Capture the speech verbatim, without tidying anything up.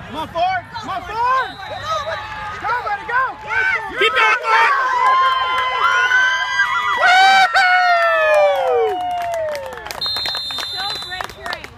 Come on, forward! Come on, forward! Go, buddy, go! Keep going, Mark! Don't break your aim.